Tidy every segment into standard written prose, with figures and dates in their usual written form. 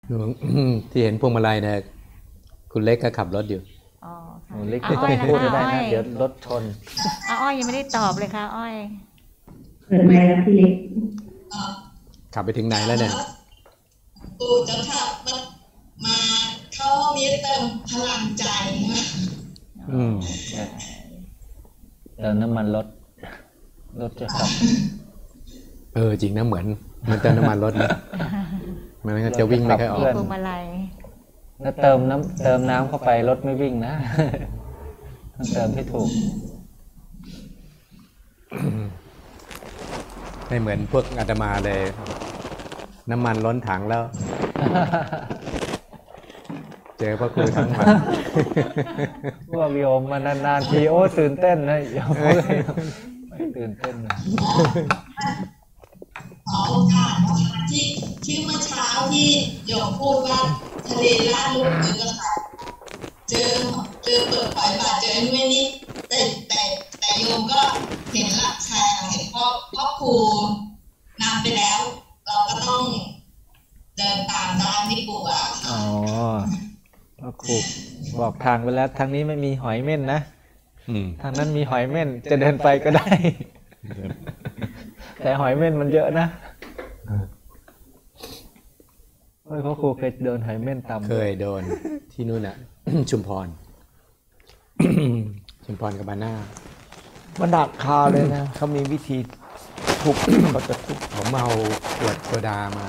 ที่เห็นพวงมาลัยเนี่ยคุณเล็กก็ขับรถอยู่อ๋อค่ะเล็กไม่ต้องพูดก็ได้นะเดี๋ยวรถชนอ้อยยังไม่ได้ตอบเลยค่ะอ้อยเปิดไมค์แล้วพี่เล็กขับไปถึงไหนแล้วเนี่ยปู่จะขับมาเข้านี้เติมพลังใจนะเติมน้ำมันรถจะขับจริงนะเหมือนมันเติมน้ำมันรถนะมันก็จะวิ่งไม่ค่อยออกพวงมาลัยถ้าเติมน้ำเข้าไปรถไม่วิ่งนะต้องเติมให้ถูกไม่เหมือนพวกอาตมาเลยน้ำมันล้นถังแล้วเจอพระครูทั้งวันพวกโยมมานานๆทีโอ้ตื่นเต้นนะโยมไม่ตื่นเต้นนะขอโอกาสที่เมื่อเช้าที่โยมพูดว่าทะเลล่าลูกเจอค่ะเจอเปิดปล่อยบาเจอไม่นี่แต่โยมก็เห็นหลักแชร์เห็นพ่อครูนำไปแล้วเราก็ต้องเดินตามได้ไม่กลัวอ๋อพ่อครูบอกทางไปแล้วทางนี้ไม่มีหอยเม่นนะทางนั้นมีหอยเม่นจะเดินไปก็ได้แต่หอยเม่นมันเยอะนะพ่อครูเคยโดนหอยเม่นตำเคยโดนที่นู่นน่ะ ชุมพรกับบาน่ามันดักคาเลยนะเขามีวิธีทุบเขาจะทุบผมเอาขวดโซดามา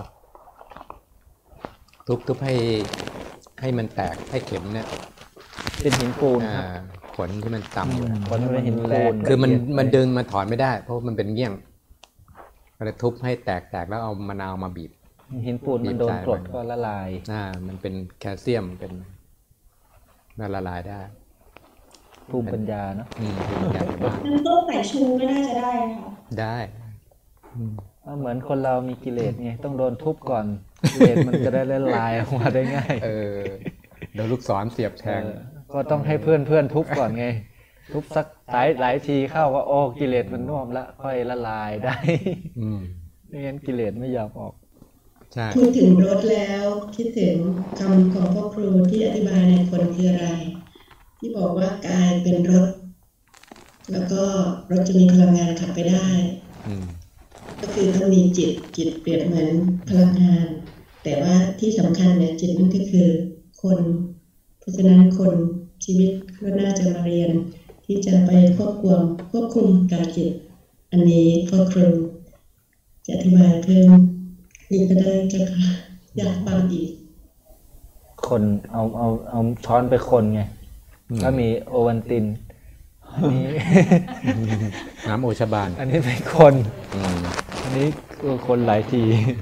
ทุบให้มันแตกให้เข็มเนี่ยเป็นหินปูนขนที่มันต่ำอยู่ขนเป็นหินปูนคือมันดึงมันถอนไม่ได้เพราะมันเป็นเงี้ยงก็เลยทุบให้แตกแล้วเอามะนาวมาบีบหินปูนมันโดนกรดก็ละลายมันเป็นแคลเซียมเป็นละลายได้ภูมิปัญญาเนาะมันต้มไก่ชูไม่น่าจะได้ค่ะได้เหมือนคนเรามีกิเลสไงต้องโดนทุบก่อนกิเลสมันจะได้ละลายออกมาได้ง่ายเดี๋ยวลูกศรเสียบแทงก็ต้องให้เพื่อนทุบก่อนไงทุบสักหลายทีเข้าว่าโอ้กิเลสมันน่วมละค่อยละลายได้ไม่งั้นกิเลสไม่ยอมออกพูดถึงรถแล้วคิดถึงคำของพ่อครูที่อธิบายในคนคืออะไรที่บอกว่ากายเป็นรถแล้วก็รถจะมีพลังงานขับไปได้ก็คือต้องมีจิตเปรียบเหมือนพลังงานแต่ว่าที่สำคัญเนี่ยจิตนั่นก็คือคนเพราะฉะนั้นคนชีวิตก็น่าจะมาเรียนที่จะไปควบคุมการจิตอันนี้พ่อครูจะอธิบายเพิ่มนี่ก็ได้เจ้าค่ะอยากฟังอีกคนเอาช้อนไปคนไงก็มีโอวัลตินอันนี้น้ำโอชบานอันนี้เป็นคนอันนี้คนหลายที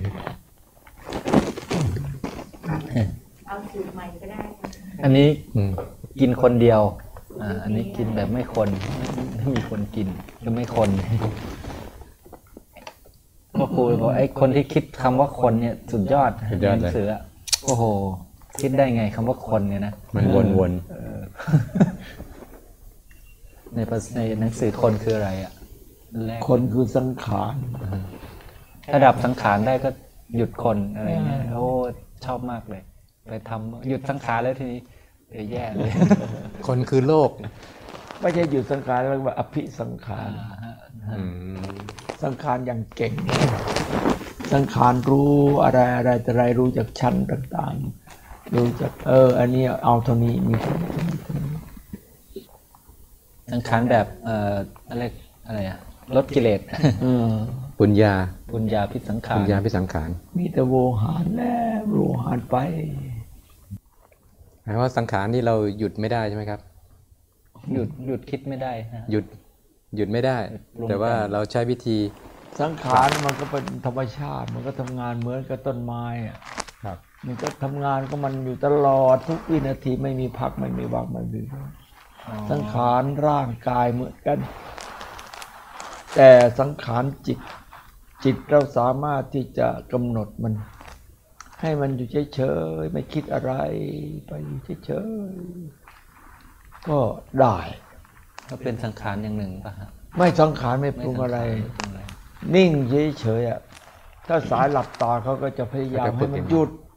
เอาสูตรใหม่ก็ได้อันนี้กินคนเดียวอันนี้กินแบบไม่คนไม่มีคนกินก็ไม่คนพ่อครูบอกไอ้คนที่คิดคำว่าคนเนี่ยสุดยอดหนังสือโอ้โหคิดได้ไงคำว่าคนเนี่ยนะมันวนในหนังสือคนคืออะไรคนคือสังขารระดับสังขารได้ก็หยุดคนอะไรเงี้ยโอ้ชอบมากเลยไปทำหยุดสังขารแล้วทีนี้แย่เลยคนคือโลกไม่ใช่หยุดสังขารแล้วว่าอภิสังขารสังขารอย่างเก่งสังขารรู้อะไรแต่ไรรู้จากชั้นต่างๆรู้จากอันนี้เอาเท่านี้มีสังขารแบบอะไรลดกิเลสปุญญาพิสังขารมีแต่โวหารแล้วโวหารไปหมายว่าสังขารนี่เราหยุดไม่ได้ใช่ไหมครับหยุดคิดไม่ได้นะหยุดไม่ได้แต่ว่าเราใช้วิธีสังขารมันก็เป็นธรรมชาติมันก็ทำงานเหมือนกับต้นไม้ครับมันก็ทำงานก็มันอยู่ตลอดทุกวินาทีไม่มีพักไม่มีว่างไม่มีสังขารร่างกายเหมือนกันแต่สังขารจิตเราสามารถที่จะกำหนดมันให้มันอยู่เฉยๆไม่คิดอะไรไปอยู่เฉยๆก็ได้ก็เป็นสังขารอย่างหนึ่งป่ะฮะไม่สังขารไม่ปรุงอะไรนิ่งเฉยๆถ้าสายหลับตาเขาก็จะพยายามให้มันหยุด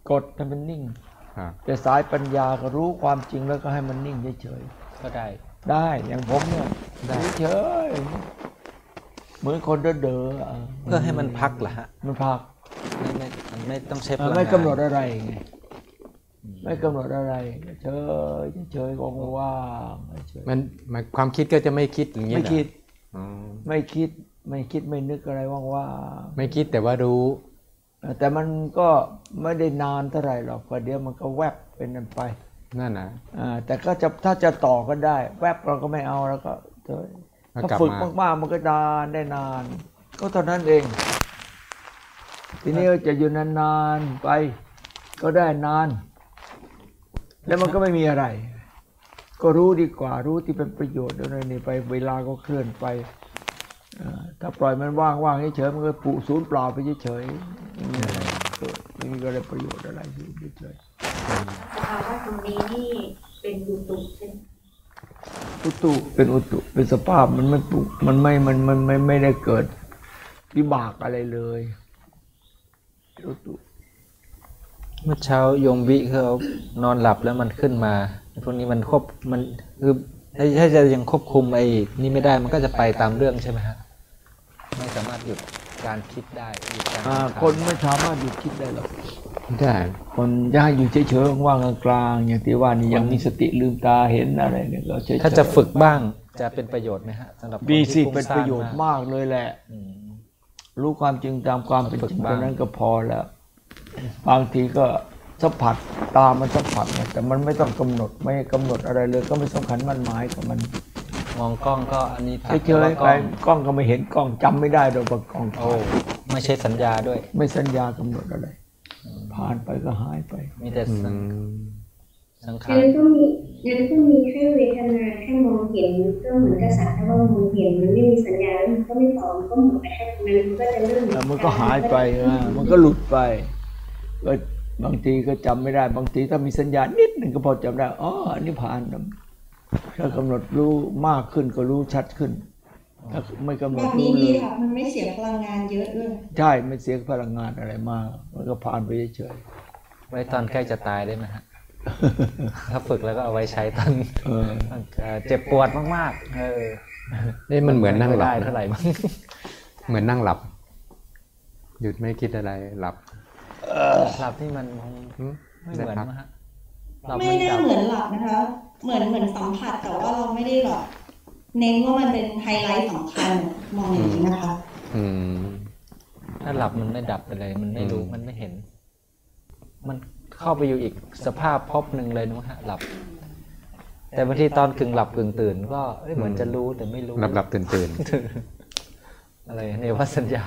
กดให้มันนิ่งครับแต่สายปัญญาก็รู้ความจริงแล้วก็ให้มันนิ่งเฉยก็ได้ๆได้อย่างผมเนี่ยเฉยๆเหมือนคนเด้อๆเพื่อให้มันพักเหรอฮะมันพักมันไม่ต้องใช้พลังงานไม่กำหนดอะไรไงไม่กำหนดอะไรเฉยเฉยๆว่างๆเฉยมันความคิดก็จะไม่คิดอย่างนี้ไม่เหรอคิดอ๋อไม่คิดไม่นึกอะไรว่างไม่คิดแต่ว่ารู้ๆแต่มันก็ไม่ได้นานเท่าไหร่หรอกประเดี๋ยวมันก็แวบเป็นนั้นไปนั่นนะแต่ก็จะถ้าจะต่อก็ได้ แวบเราก็ไม่เอาแล้วก็เถอะแล้วถ้ากลับฝึกมามากๆมันก็นานได้นาน ก็เท่านั้นเอง ทีนี้จะอยู่นานๆไป ก็ได้นาน แล้วมันก็ไม่มีอะไร ก็รู้ดีกว่ารู้ที่เป็นประโยชน์อะไรนี่ไปเวลาก็เคลื่อนไปถ้าปล่อยมันว่างๆเฉยๆมันก็ปุศูนย์เปล่าไปเฉยๆไม่มีอะไรเกิดไม่มีอะไรประโยชน์อะไรเฉยสภาวะตรงนี้นี่เป็นอุตุใช่ไหมๆอุตุเป็นอุตุเป็นสภาพมันไม่ปุมันไม่ได้เกิดวิบากอะไรเลยอุตุเมื่อเช้าโยมวิเขานอนหลับแล้วมันขึ้นมาพวกนี้มันมันคือถ้าจะยังควบคุมไอ้นี่ไม่ได้มันก็จะไปตามเรื่องใช่ไหมฮะไม่สามารถหยุดการคิดได้หยุดการคนไม่สามารถหยุดคิดได้หรอกได้คนย่าอยู่เฉยๆว่างๆกลางๆอย่างที่ว่านี่ยังมีสติลืมตาเห็นอะไรเนี่ยก็เฉยๆถ้าจะฝึกบ้างจะเป็นประโยชน์ไหมฮะสำหรับคนมีที่สิฟุ้งเป็นซ่าประโยชน์มากเลยแหละอืมรู้ความจริงตามความเป็นจริงฝึกบ้างเท่านั้นก็พอแล้ว บางทีก็สัมผัสตามันสัมผัสนะแต่มันไม่ต้องกำหนดไม่กำหนดอะไรเลย ก็ไม่สำคัญมั่นหมายกับมันมองกล้องก็อันนี้ผักเฉยๆไปกล้องก็ไม่เห็นกล้องจำไม่ได้โดยว่ากล้องโอ้ไม่ใช่สัญญาด้วยไม่สัญญากำหนดอะไร ผ่านไปก็หายไปมีแต่อืสังมขารงั้นก็มีแค่เวทนาแค่มองเห็นก็เหมือนกับสักแต่ว่ามองเห็นมันไม่มีสัญญาแล้วมันก็ไม่ตอบมันก็หมดไปแค่ตรงนั้นมันก็จะเริ่มมันก็หายไปมันก็หลุดไปก็บางทีก็จำไม่ได้ บางทีถ้ามีสัญญาณนิดหนึ่งก็พอจำได้อ๋ออันนี้ผ่านถ้ากำหนดรู้มากขึ้นก็รู้ชัดขึ้นถ้าไม่กำหนแบดบรู้นี้เลดียค่ะมันไม่เสียพลังงานเยอะด้วยใช่ไม่เสียพลังงานอะไรมาก มันก็ผ่านไปเฉยไว้ตอนใกล้จะตายได้ไหมฮะ ถ้าฝึกแล้วก็เอาไว้ใช้ตอนๆเจ็บปวดมากๆนี่มันเหมือนนั่งหลับไม่ได้เท่าไหร่มั้งเหมือนนั่งหลับ หยุดไม่คิดอะไรหลับหลับที่มันอืมไม่เหมือนมั้งฮะหลับไม่ได้ดับเหมือนหลับนะคะ เหมือนสัมผัสแต่ว่าเราไม่ได้หลับเน้นว่ามันเป็นไฮไลท์สำคัญมองอย่างนี้นะคะอืมถ้าหลับมันไม่ดับไปเลย มันไม่รู้มันไม่เห็น มันเข้าไปอยู่อีกสภาพภพหนึ่งเลยนะฮะหลับ แต่บางทีตอนกึ่งหลับกึ่งตื่น ก็เหมือนจะรู้แต่ไม่รู้หลับตื่นอะไรเนวสัญญา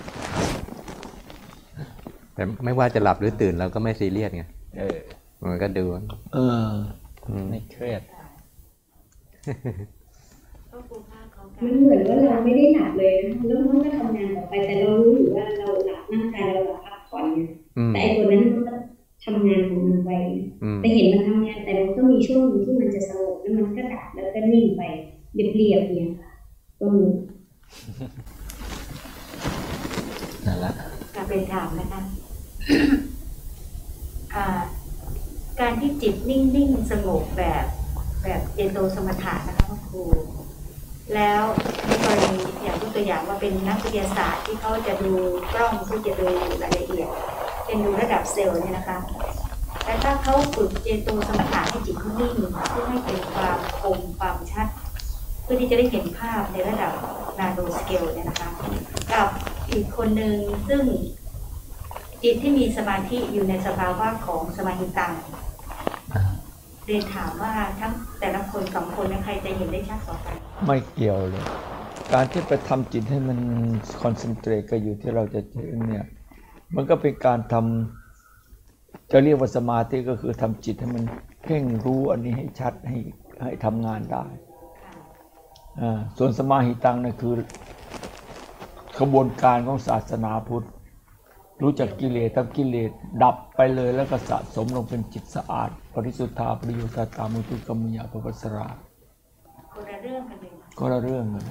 แต่ไม่ว่าจะหลับหรือตื่นเราก็ไม่ซีเรียสไงมันก็ดูอืมไม่เครียดก็ครูภาคเขากัมัน นเหมือนว่าเราไม่ได้หลับเลยนะแล้วมันก็ทำงานต่อไปแต่เรารู้อยู่ว่าเราหลับร่างกายเราหลับพักผ่อนเนี่ยอืมแต่ไอ้ตัวนั้นมันก็ทำงานของมันไปอืมแต่เห็นมันทำงานแต่มันก็มีช่วงหนึงที่มันจะสงบแล้วมันก็ดับแล้วก็นิ่งไปเรียบๆเนี่ยค่ะก็มีนั่นแหละกลับเป็นถามนะคะ การที่จิตนิ่งๆสงบแบบเจโตสมถะนะคะคุณครู แล้วในกรณีอย่างยกตัวอย่างว่าเป็นนักวิทยาศาสตร์ที่เขาจะดูกล้องเพื่อจะดูรายละเอียดเป็นดูระดับเซลล์เนี่ยนะคะ แต่ถ้าเขาฝึกเจโตสมถะให้จิตนิ่งเพื่อให้เป็นความคมความชัด เพื่อที่จะได้เห็นภาพในระดับนาโนสเกลเนี่ยนะคะ กับอีกคนหนึ่งซึ่งจิตที่มีสมาธิอยู่ในสภาวะของสมาหิตังเรียนถามว่าทั้งแต่ละคนสองคนใครจะเห็นได้ชัดกว่ากันไม่เกี่ยวเลย การที่ไปทำจิตให้มันคอนเซนเทรตก็อยู่ที่เราจะเจอเนี่ย มันก็เป็นการทำจะเรียกว่าสมาธิก็คือทำจิตให้มันเพ่งรู้อันนี้ให้ชัดให้ทำงานได้ส่วนสมาหิตังนั่นคือขบวนการของศาสนาพุทธรู้จักกิเลสทำกิเลสดับไปเลยแล้วก็สะสมลงเป็นจิตสะอาดปริสุทธาปริโยชน์ตามุตุกรรมยาปวัสสราคนละเรื่องกันเลยก็ละเรื่องเลย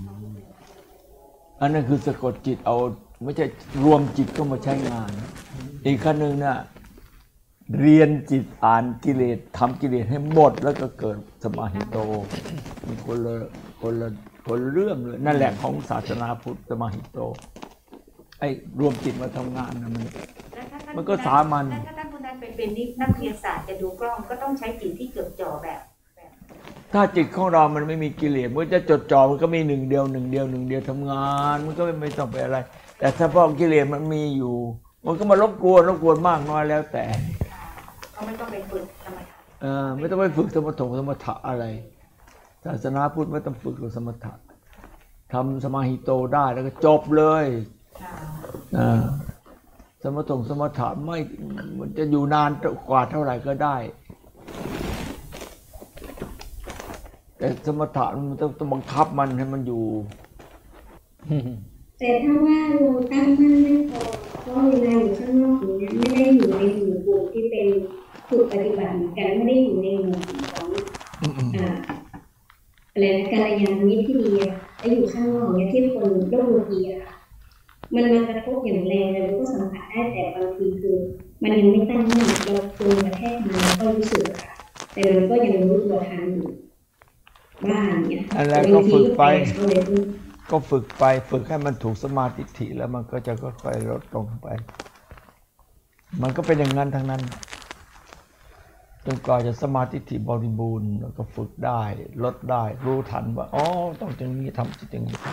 อันนั้นคือสะกดจิตเอาไม่ใช่รวมจิตก็มาใช้งานอีกขั้นหนึ่งน่ะเรียนจิตอ่านกิเลสทำกิเลสให้หมดแล้วก็เกิดสมาหิโตมีคนละเรื่องเลยนั่นแหละของศาสนาพุทธสมาหิโตไอ้รวมจิตมาทำงานนะมันก็สามัญถ้าท่านผู้นั้นเป็นนักวิทยาศาสตร์จะดูกล้องก็ต้องใช้จิตที่จดจ่อแบบถ้าจิตของเรามันไม่มีกิเลสมันจะจดจ่อมันก็มีหนึ่งเดียวทำงานมันก็ไม่ต้องไปอะไร แต่ถ้าพอกิเลสมันมีอยู่มันก็มารบกวนมากน้อยแล้วแต่เขาไม่ต้องไปฝึกสมถะไม่ต้องไปฝึกสมถะอะไรศาสนาพุทธไม่ต้องฝึกสมถะทำสมาหิโตได้แล้วก็จบเลยสมถะไม่มันจะอยู่นานกว่าเท่าไหร่ก็ได้แต่สมถะมันต้องบังคับมันให้มันอยู่แต่ถ้าว่าเราตั้งมั่นไม่พอก็เวลาอยู่ข้างนอกนี้ไม่ได้อยู่ในหมู่กลุ่มที่เป็นฝึกปฏิบัติเหมือนกันไม่ได้อยู่ในหมู่ของอะไรนะกัลยาณมิตรที่ดีแล้วอยู่ข้างนอกเนี่ยที่คนโลกโลกีอะค่ะมันมากระทบอย่างแรงแล้วก็สัมผัสได้แต่บางทีคือมันยังไม่ตั้งมั่นเราโดนกระแทกมาแล้วก็รู้สึกค่ะแต่มันก็ยังรู้ตัวทันอยู่บ้างเนี่ยแล้วก็ฝึกไปฝึกให้มันถูกสมาธิแล้วมันก็จะค่อยๆลดลงไปมันก็เป็นอย่างนั้นทั้งนั้นจนกว่าจะสมาธิบริบูรณ์แล้วก็ฝึกได้ลดได้รู้ทันว่าอ๋อต้องอย่างนี้ทำอย่างนี้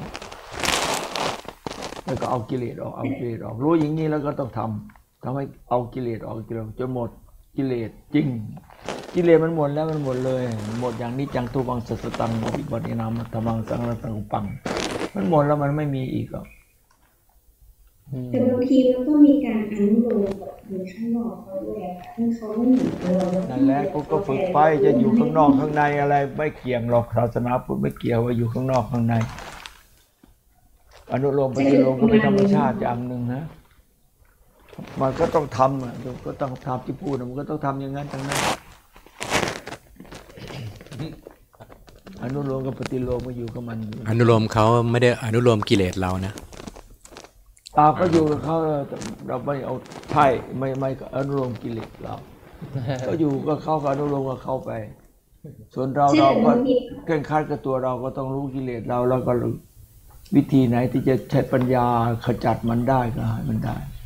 แล้วก็เอากิเลสออกรู้อย่างนี้แล้วก็ต้องทำให้เอากิเลสออกจนหมดกิเลสจริงกิเลสมันหมดแล้วมันหมดเลยหมดอย่างนี้จังทุวังสัสตังวิบัตินามธรรมังสังฆตังอุปังมันหมดแล้วมันไม่มีอีกหรอกแต่บางทีมันก็มีการอนุโลมกับคนข้างนอกเขาด้วยถ้าเขาไม่เหมือนเรานั่นแหละก็ฝึกไปจะอยู่ข้างนอกข้างในอะไรไม่เกี่ยงหรอกศาสนาพุทธไม่เกี่ยวว่าอยู่ข้างนอกข้างในอนุโลมปฏิโลมก็เป็นธรรมชาติอย่างหนึ่งนะมันก็ต้องทำก็ต้องทำที่พูดมันก็ต้องทำอย่างนั้นทั้งนั้นอนุโลมกับปฏิโลมมาอยู่กับมันอนุโลมเขาไม่ได้อนุโลมกิเลสเรานะก็อยู่กับเขาเราไม่เอาใช่ไม่อนุโลมกิเลสเราก็อยู่กับเขาก็อนุโลมกับเขาไปส่วนเราก็เคร่งครัดกับตัวเราก็ต้องรู้กิเลสเราแล้วก็รู้วิธีไหนที่จะใช้ปัญญาขจัดมันได้ก็ให้มันได้